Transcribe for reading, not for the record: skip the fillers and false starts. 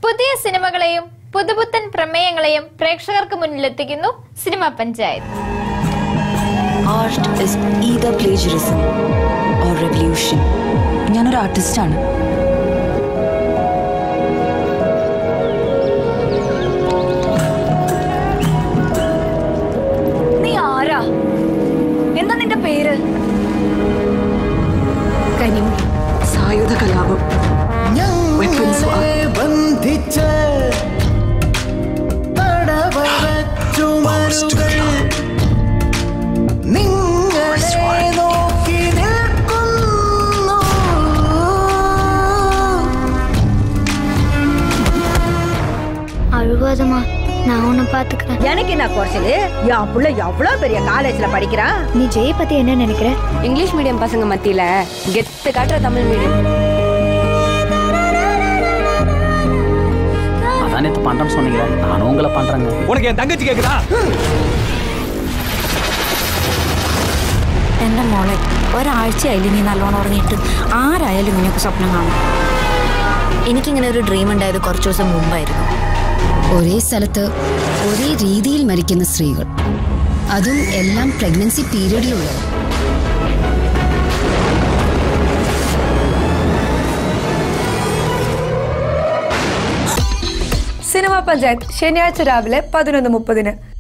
പുതിയ സിനിമകളെയും പുതുപുത്തൻ പ്രമേയങ്ങളെയും പ്രേക്ഷകർക്ക് മുന്നിലെത്തിക്കുന്നു cinema Panchayat. Art is either plagiarism or revolution. ഞാനൊരു ആർട്ടിസ്റ്റാണ്. നീ ആരാ? എന്താ നിന്റെ പേര്? കനിമ. സായുധ കലാപം. அழுவாதமா, நான் உன்னை பாத்துக்கிறேன். எனக்கு என்ன குறைச்சலு? என் புள்ள எவ்வளவு பெரிய காலேஜ்ல படிக்கிறான். நீ ஜெய பத்தி என்ன நினைக்கிற? இங்கிலீஷ் மீடியம் பசங்க மத்தியில கெத்து காட்டுற தமிழ் மீடியம். அதான் நேத்து பண்றேன்னு சொன்னீங்க, நானும் உங்களை பண்றேங்க. உனக்கு என் தங்கச்சி கேக்குதா? എന്റെ മോളെ, ഒരാഴ്ചയായില്ലേ നീ നല്ലോണം ഉറങ്ങിയിട്ട്? ആരായാലും ഇങ്ങനെയൊക്കെ സ്വപ്നം കാണും. എനിക്കിങ്ങനെ ഒരു ഡ്രീം ഉണ്ടായത് കുറച്ചു ദിവസം മുമ്പായിരുന്നു. ഒരേ സ്ഥലത്ത് ഒരേ രീതിയിൽ മരിക്കുന്ന സ്ത്രീകൾ, അതും എല്ലാം പ്രഗ്നൻസി പീരീഡിലുള്ളത്. സിനിമ പഞ്ചായത്ത് ശനിയാഴ്ച രാവിലെ 11:30.